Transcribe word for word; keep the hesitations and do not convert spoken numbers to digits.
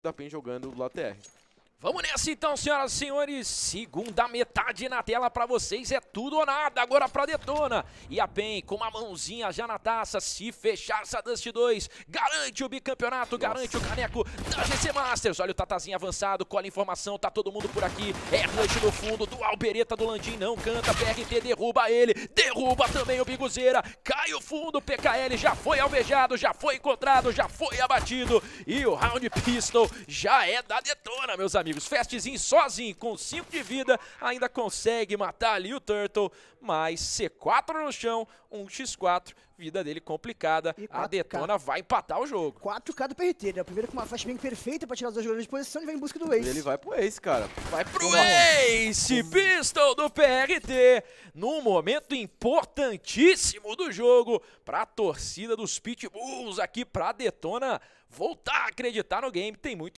da PEN jogando do lado T R. Vamos nessa então, senhoras e senhores. Segunda metade na tela pra vocês. É tudo ou nada agora pra Detona. E a PEN com uma mãozinha já na taça. Se fechar essa Dust dois, garante o bicampeonato, Nossa. garante o caneco da G C Masters. Olha o Tatazinho avançado, colhe informação, tá todo mundo por aqui. É rush no fundo, do Albereta do Landim não canta. P R T derruba ele, derruba também o Biguzeira. Cai o fundo, P K L já foi alvejado, já foi encontrado, já foi abatido. E o Round Pistol já é da Detona, meus amigos. Festzinho sozinho, com cinco de vida, ainda consegue matar ali o Turtle, mas C quatro no chão, um por quatro, vida dele complicada, a Detona vai empatar o jogo. quatro K do P R T, né? O primeiro com uma flashbang perfeita pra tirar os dois jogadores de posição e vai em busca do Ace. Ele vai pro Ace, cara. Vai pro Ace, Pistol do P R T, num momento importantíssimo do jogo, pra torcida dos Pitbulls aqui, pra Detona voltar a acreditar no game, tem muito